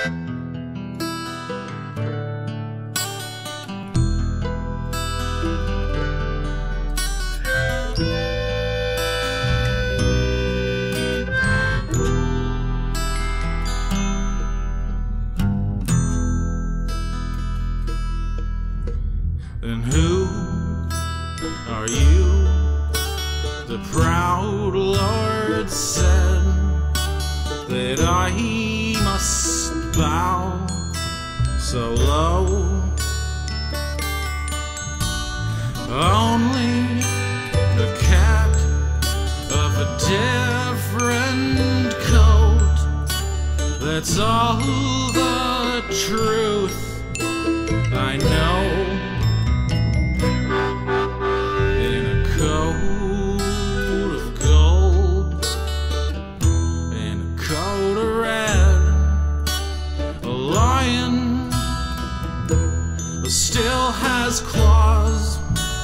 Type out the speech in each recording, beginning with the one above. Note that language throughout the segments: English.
And who are you? The proud Lord said that I must bow so low. Only a cat of a different coat, that's all the truth I know. In a coat of gold, in a coat of red, a lion still has claws,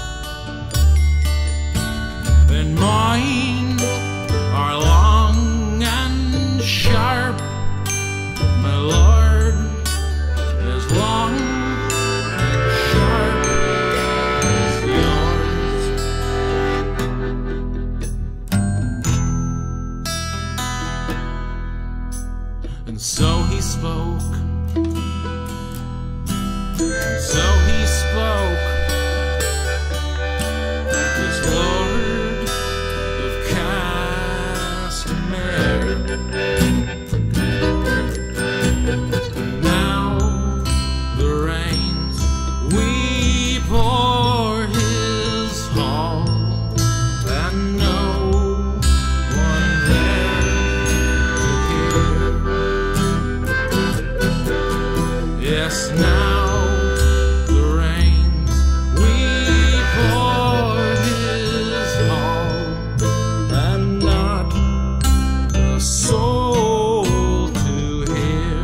and mine are long and sharp. My Lord is long and sharp as yours. And so he spoke, and so he spoke, this Lord of Castamere. Now the rains weep o'er his hall, and no one there to hear. Yes, now the rains weep o'er his hall, and not a soul to hear.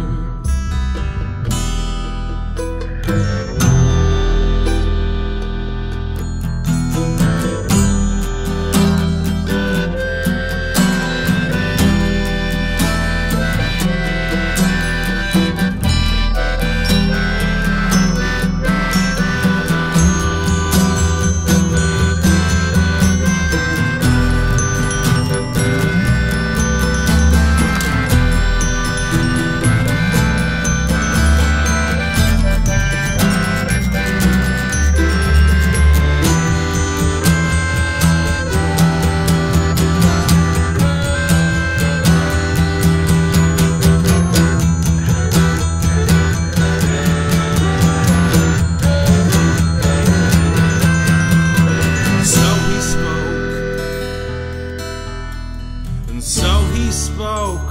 And so he spoke,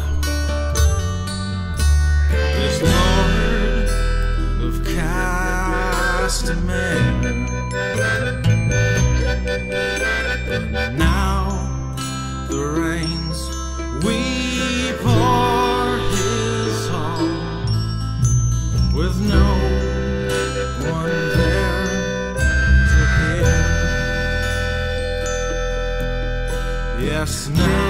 this Lord of Castamere. And now the rains weep o'er his hall, with no one there to hear. Yes, now